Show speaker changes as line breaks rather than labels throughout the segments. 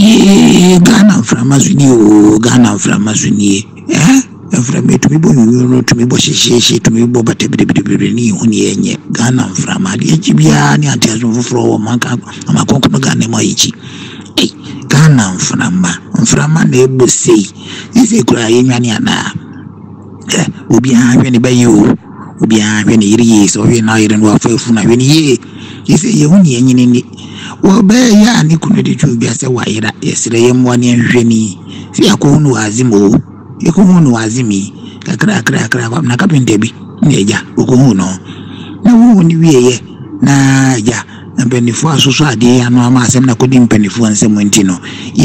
ye Ghana from Mazuni, Ghana from Mazuni, from me to me, to me, Boshi, to me, Boba Tebini, Huni, Ghana from Adibiani, and Tiazo for Manka, Makonko Ghana Maichi. Ghana from a neighbor say, is a crying Yana. Ubi having by you, Ubi having years or in iron warfare for 9 years. He say, you only any. Well, bear ya Nikunadi to be as a wire yesterday. I'm 1 year journey. See a coon was him, a coon was me, a crack, I'm not up in Debbie, Neja, Ukuno. No one we na ya. And penny for society, and no mass and I couldn't penny for and some wintino.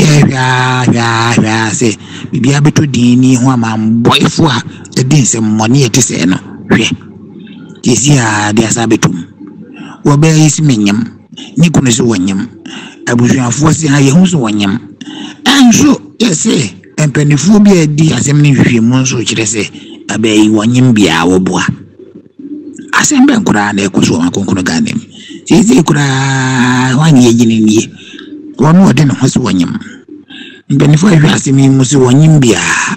Yeah, say, be able to dini, one man boy for a din some money at the seno. This year, there's abitum. Well, bear is minium, Nicholas Wanyam. I was forcing I use Wanyam. And so, yes, say, and penny for be a dear assembly months, which I say, a bay Wanyam be our boy. Assembly Kuran, a Kusuma Konkunagan. Easy could 1 year in ye. One more than was one yam. Before you ask me, Musu Wanimbia,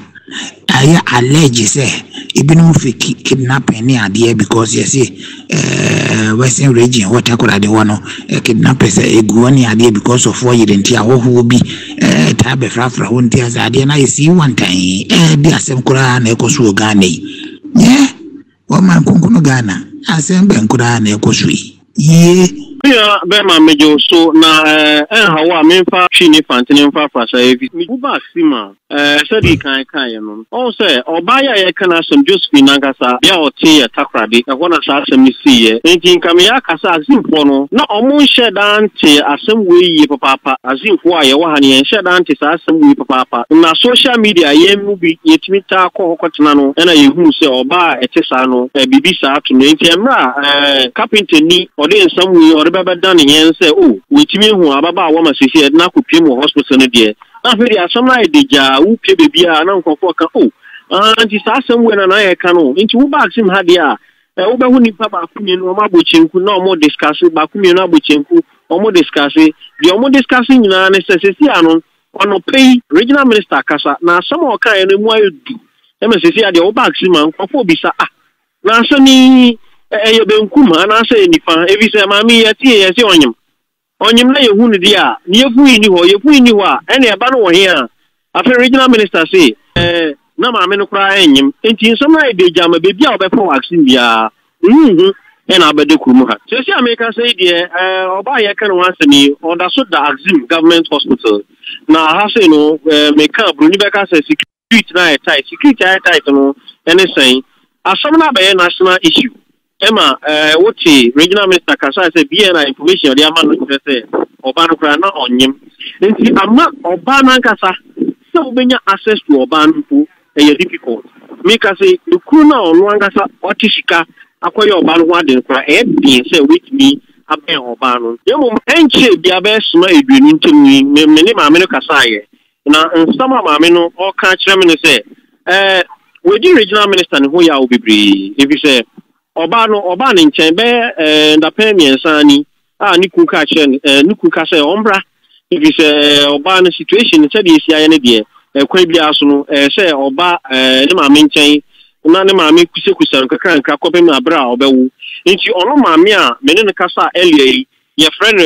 I allege, say, even if kidnap any idea because you see, Western region, what I could I want to kidnap a good idea because of 4 years in Tia who will be Tabe Frafra, one tears idea. And I see one time, dear Sam Kuran, Ecosu Gani. Yeah, one man Kunkuno Ghana, I send Ben Kuran Ecosui.
Yeah, Bema Major, so now, how I mean, Fashini Fantin Fafasa, if you back Sima, said he can't. Also, or buy a canna some Josephine Nagasa, Yao Tea Takradi, I want to start some see, thinking Kamiaka Zimpono, not almost shed ante as some way, Papa, as if why a wahani and shed ante as some way, Papa. In our social media, ye movie, yet Mita Cocotanano, and I who say or buy a Tesano, a Bibisa to Namra, Carpenter knee, or then some way or Baba done and say, oh, with me who are Baba woman, she said, Nakupimo hospital, dear. After there are some like the jar who pay baby and uncle for oh, and he starts somewhere and I canoe into who backs him had ya. Over who need Papa Kumin or Mabuchinku, no more discussing Bakumin Abuchinku, or more discussing, the more discussing in an necessity on pay regional minister Casa. Now, some more kind of more do. MSC at the old backs him and for Bisa. Now, Sonny. You been kuma and I say if you say mammy at tea as on him. On him lay a wounded dear, near you are, any abano here. After regional minister say, no mamma crying him, and in some idea, Jam a baby out before asking ya. And I bet the Kumuha. So, I make us say, dear, or buy a can answer me, or that's what the Axim government hospital. Now, I say no, make up, Runibeka says security tight, and they say, as some national issue. Emma, what regional minister Kasa said, BNI information, the amount say, Obana on him. And see, I'm not Obana Kasa, so when you access to Obana, and difficult. Make us say, the Kuna on Wangasa, Otishika, acquire Obana Wadden for being said with me, a bear Obano. You and she be a best made into me, many Mamino Kasai. Now, and some of Mamino or catch them and say, with the regional minister, who you will be if you say, Obano in Chamber and the Pemian Sani, Nikuka say Ombra. If it's a Obana situation, said this year, a Quabiasuno, say Oba, Nema Minchain, Nanema Mikusan, Kakan, Kakopema Bra, Obewu. Into Ono Mamia, Menina Elia, your friend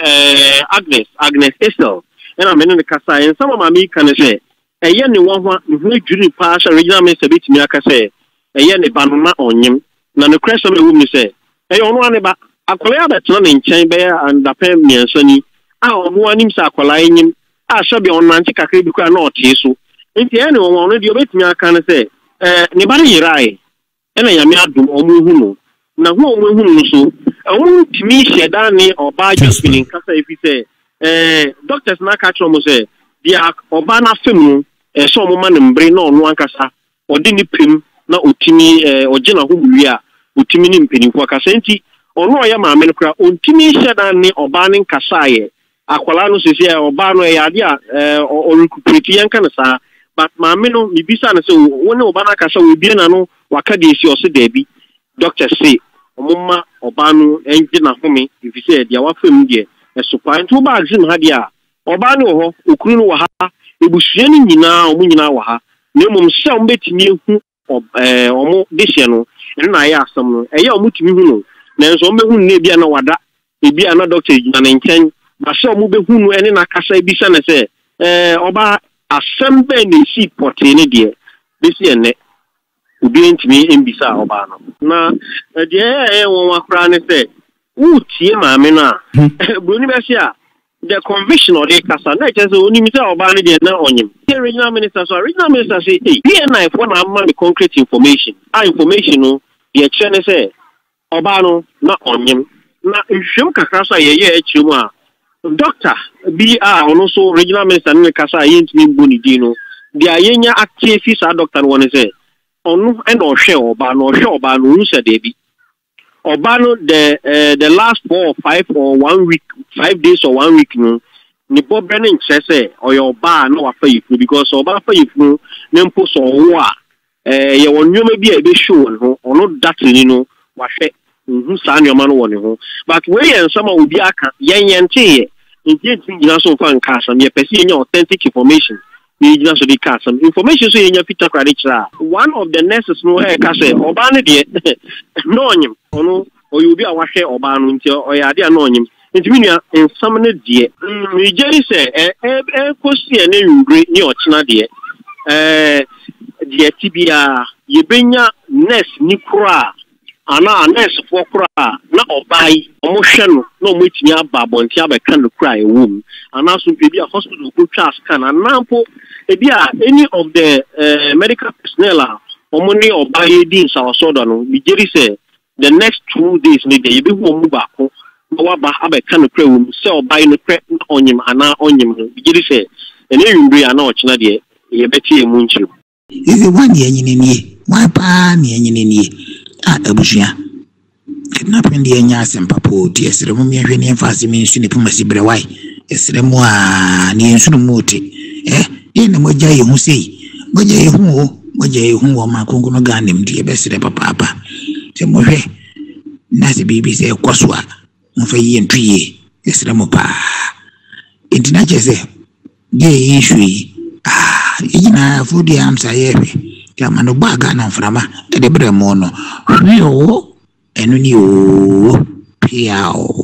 Agnes Estel, and I'm in the Casa, and some of my can say, a young one who during pass a regional minister bit me, I say, a young Banana on him. Na no question me would say, hey, on one about a collar that's not in chamber and the Pemian Sonny. Our one him saccolaing him. I shall be on Nantica Cribica not so. If the anyone wanted you bet me, I can say, nobody right. And I am yard or move. Now, who so? I want to me, Shadani or by just feeling Casa if you say, Doctors Nakatron say, the Obana film, some woman and brain on one Casa or didn't pim. Na utimi ojina hubuya utimi ni mpeni kwa kasenti ono ya maame kra ontimi hyeda ne obane kasaye akwala no sese obano ya dia olukupreti yanka na sa but maame no mibisa na se woni obana kasa we bie na no waka de esi ose dabi doctor say omumma obano enje na home if you say dia wafem de esopa nto ba exam ha dia Oba no ho, okunu no wa ha, ebusua ni nyina omu nyina wa ha. Na mum sha mbetimi hu omo dehye no, eno na ya asam no. Eye omu timi hu no. Na nso omo hu na bia na wada, bia na doctor gyina na nkyɛn. Ba sha omu be hu no ene na kasa ebisa na sɛ oba asem be na si pote ne de. Bisi ene obi ntimi embisa oba no. Na de won akra ne sɛ utie maame no a broni be sia the conviction or the kasa na just only Mr. Obani de na onyim. The regional minister say hey BNI for na ma the concrete information. Information no the chene say Obano na onyim. Na nhwem kakra so ye achimu a doctor BR ono so regional minister ne kasa yentimi boni di no. Dia yenya active sa doctor won say onu e na ohwe Obano unu se de bi. Obano the last 4 or 5 or 1 week, 5 days or 1 week no ni bobre ne nkyese oyo ba na wa fa yifu because oba fa yifu ne mpo so wo a ye wonwoma bi a be show no ono datri no wa hwe nhu sa nyoma no woni ho but we yen sama obi aka yente ye nti nyina so fa nka asam ye pese ye authentic information ni nyina so di ka asam information so ye nya picture credit ra one of the nurses no ka say oba ne de no onyim ono oyobi a wahwe oba no nti oyade na onyim nti minua ensam ne de mi jeri se kosi ene yungre ni ochina de de tibia yebenya nurse ni kura ana nurse fo kura na obai omohwe no na omotimi aba bonti abeka no kura ewum ana so bebi a hospital ko twa scan anampo ebia any of the medical personnel omoni obai din sa osodo no mi jeri se the next 2 days ni dey be wo mu ba ko wa ba abeka no kura wum se obai no kra onyim ana onyim mi jeri se ene yundre ana ochina de ye beti emu nchi
ize wani yenyinenie wa pa ni yenyinenie abusua kidnapping de nya sempapo ti esremu mi ahwe ne mfase mi nsu ne pumasi brewai esremu a ne nsu no moti na moja ye hu sei moja ye hu wo makongo no ganem de besre papa te mohwe na se bibi se kwaswa mfa yi ntuye esremu pa intina chese de issue ina fudi amsa yewe kama no baga na mframa de bremo no rio enu ni o pia o